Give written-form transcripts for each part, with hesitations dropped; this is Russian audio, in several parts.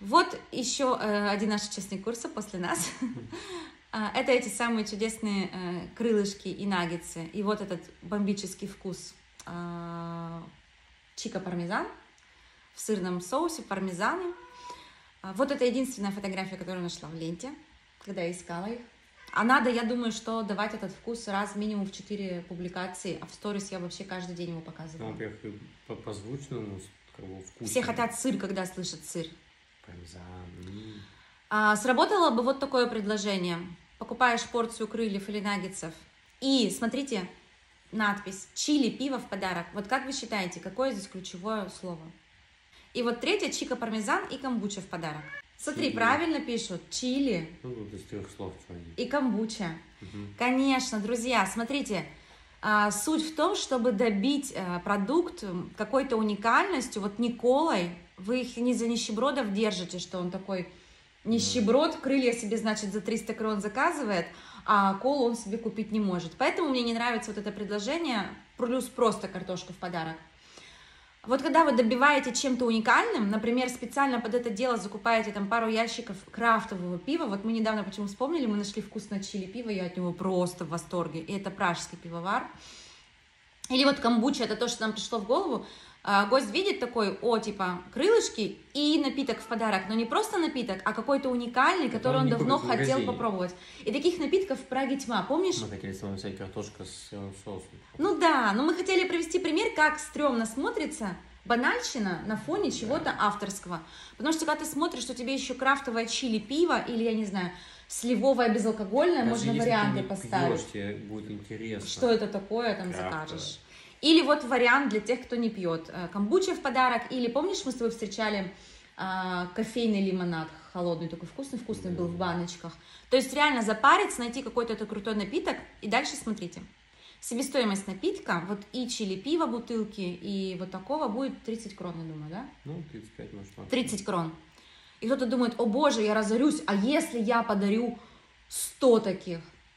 Вот еще один наш участник курса после нас. Это эти самые чудесные крылышки и наггетсы. И вот этот бомбический вкус чика пармезан в сырном соусе, пармезане. Вот это единственная фотография, которую я нашла в ленте, когда я искала их. А надо, я думаю, что давать этот вкус раз минимум в 4 публикации, а в сторис я вообще каждый день его показываю. Ну, во-первых, по звучному вкусу. Все хотят сыр, когда слышат сыр. Пармезан. Сработало бы вот такое предложение. Покупаешь порцию крыльев или наггетсов. И смотрите, надпись «Чили, пиво в подарок». Вот как вы считаете, какое здесь ключевое слово? И вот третье – чика пармезан и камбуча в подарок. Смотри, Чили. Правильно пишут. Чили. Ну, тут из 3 слов. И камбуча. Угу. Конечно, друзья, смотрите. Суть в том, чтобы добить продукт какой-то уникальностью, вот не колой. Вы их не за нищебродов держите, что он такой нищеброд, крылья себе, значит, за 300 крон заказывает, а колу он себе купить не может. Поэтому мне не нравится вот это предложение, плюс просто картошка в подарок. Вот когда вы добиваете чем-то уникальным, например, специально под это дело закупаете там пару ящиков крафтового пива, вот мы недавно почему вспомнили, мы нашли вкусное чили пиво, я от него просто в восторге, и это пражский пивовар. Или вот камбуча, это то, что нам пришло в голову. Гость видит такой, типа крылышки и напиток в подарок, но не просто напиток, а какой-то уникальный, который он давно хотел попробовать. И таких напитков в Праге тьма, помнишь? Мы хотели с вами взять картошка с соусом. Ну да, но мы хотели привести пример, как стрёмно смотрится банальщина на фоне чего-то авторского. Потому что когда ты смотришь, что тебе еще крафтовое чили пиво или, я не знаю, сливовое безалкогольное, даже можно варианты поставить. Пьешь, тебе будет интересно. Что это такое, там закажешь. Или вот вариант для тех, кто не пьет. Камбуча в подарок. Или помнишь, мы с тобой встречали кофейный лимонад холодный, такой вкусный был в баночках. То есть реально запариться, найти какой-то крутой напиток. И дальше смотрите. Себестоимость напитка, вот и чили пива бутылки, и вот такого будет 30 крон, я думаю, да? Ну, 35, может, максимум. 30 крон. И кто-то думает, о боже, я разорюсь, а если я подарю 100 таких?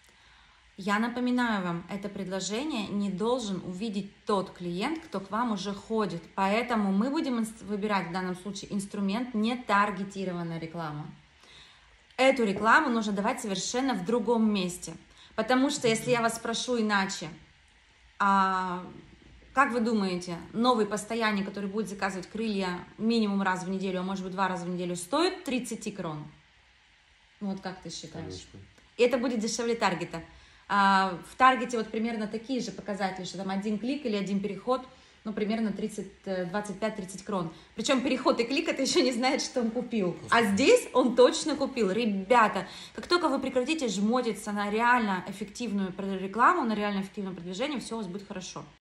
Я напоминаю вам, это предложение не должен увидеть тот клиент, кто к вам уже ходит. Поэтому мы будем выбирать в данном случае инструмент не таргетированная реклама. Эту рекламу нужно давать совершенно в другом месте. Потому что если я вас спрошу иначе, как вы думаете, новый постоянник, который будет заказывать крылья минимум раз в неделю, а может быть 2 раза в неделю, стоит 30 крон? Вот как ты считаешь? Конечно. И это будет дешевле таргета. В таргете вот примерно такие же показатели, что там 1 клик или 1 переход, ну, примерно 25-30 крон. Причем переход и клик, это еще не знает, что он купил. А здесь он точно купил. Ребята, как только вы прекратите жмотиться на реально эффективную рекламу, на реально эффективное продвижение, все у вас будет хорошо.